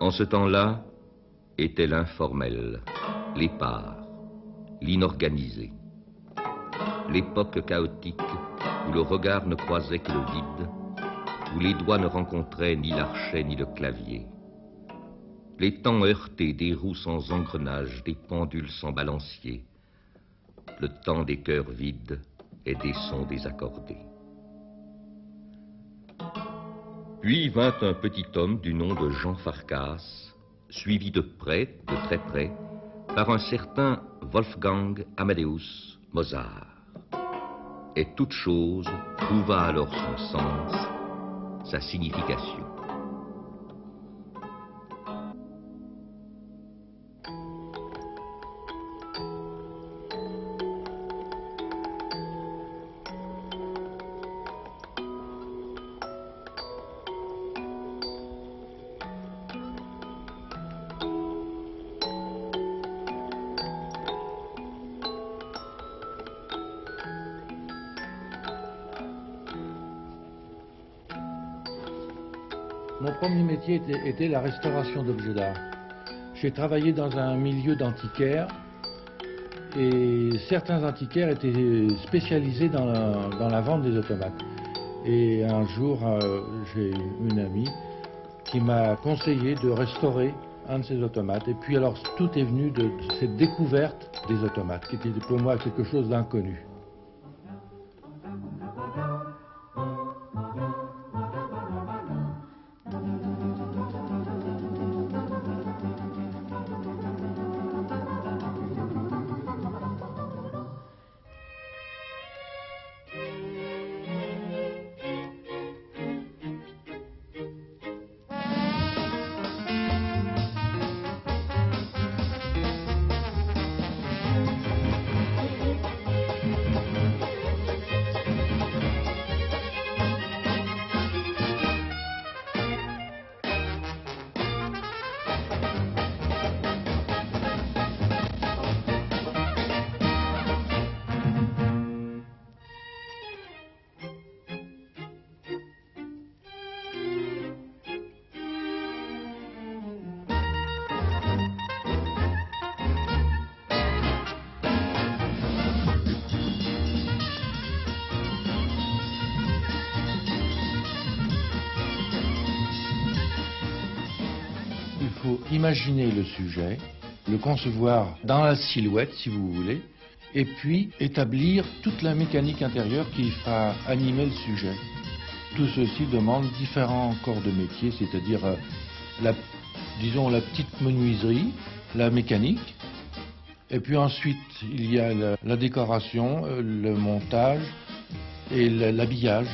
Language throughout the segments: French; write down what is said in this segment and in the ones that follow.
En ce temps-là, était l'informel, l'épars, l'inorganisé. L'époque chaotique où le regard ne croisait que le vide, où les doigts ne rencontraient ni l'archet ni le clavier. Les temps heurtés des roues sans engrenage, des pendules sans balancier. Le temps des cœurs vides et des sons désaccordés. Puis vint un petit homme du nom de Jean Farkas, suivi de près, de très près, par un certain Wolfgang Amadeus Mozart. Et toute chose trouva alors son sens, sa signification. Mon premier métier était la restauration d'objets d'art. J'ai travaillé dans un milieu d'antiquaires et certains antiquaires étaient spécialisés dans la vente des automates. Et un jour, j'ai une amie qui m'a conseillé de restaurer un de ces automates. Et puis alors tout est venu de cette découverte des automates, qui était pour moi quelque chose d'inconnu. Il faut imaginer le sujet, le concevoir dans la silhouette, si vous voulez, et puis établir toute la mécanique intérieure qui fera animer le sujet. Tout ceci demande différents corps de métier, c'est-à-dire, disons, la petite menuiserie, la mécanique, et puis ensuite il y a la décoration, le montage et l'habillage.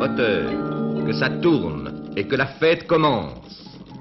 Moteur, que ça tourne et que la fête commence.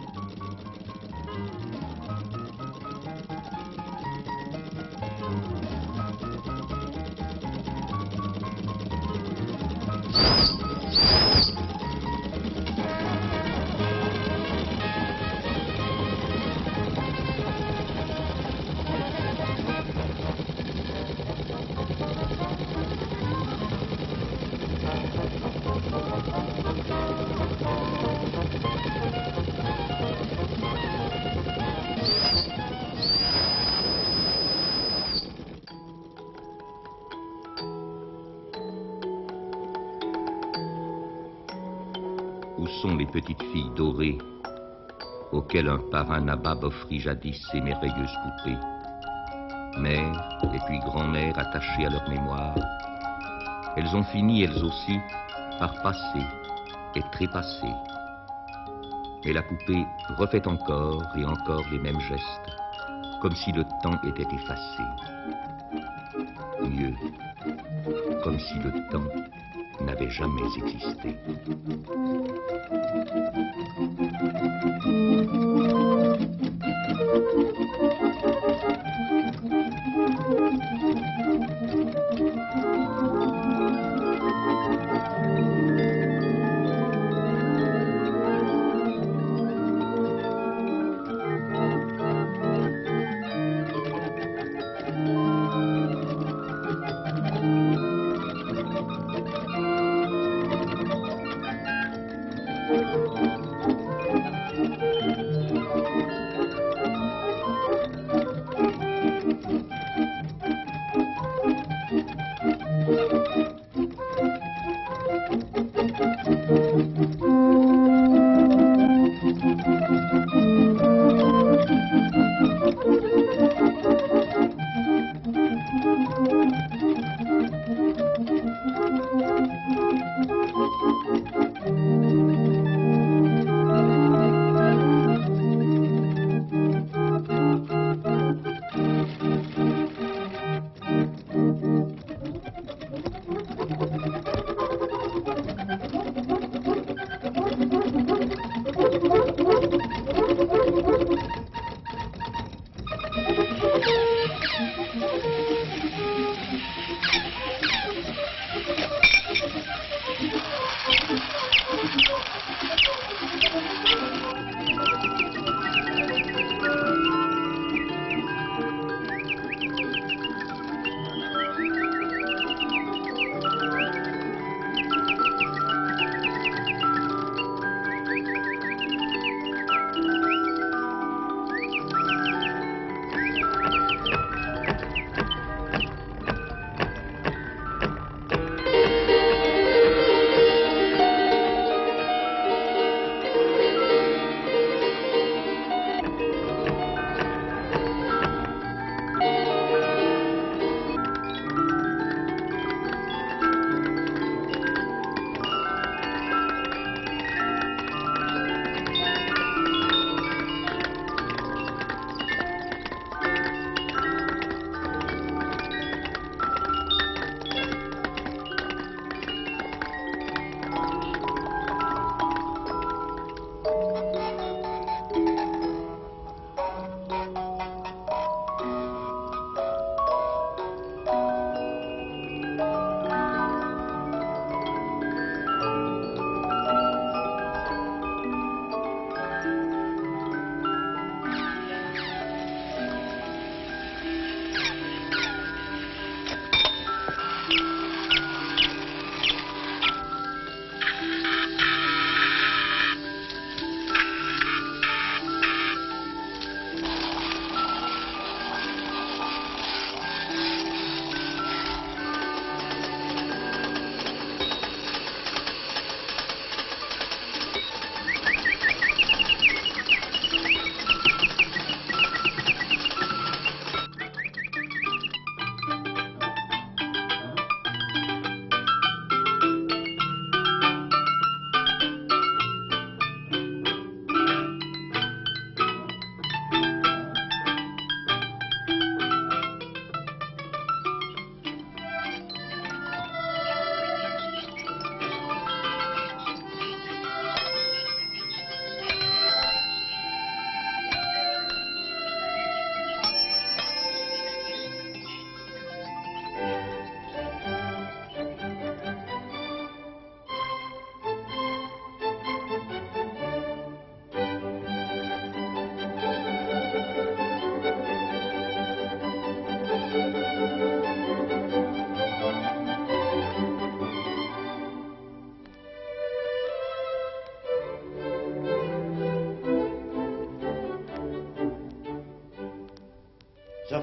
Où sont les petites filles dorées auxquelles un parrain nabab offrit jadis ces merveilleuses poupées? Mères et puis grand-mères attachées à leur mémoire, elles ont fini, elles aussi, par passer et trépasser. Mais la poupée refait encore et encore les mêmes gestes, comme si le temps était effacé. Mieux, comme si le temps n'avait jamais existé.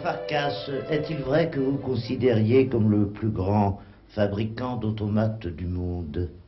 Farkas, est-il vrai que vous considériez comme le plus grand fabricant d'automates du monde?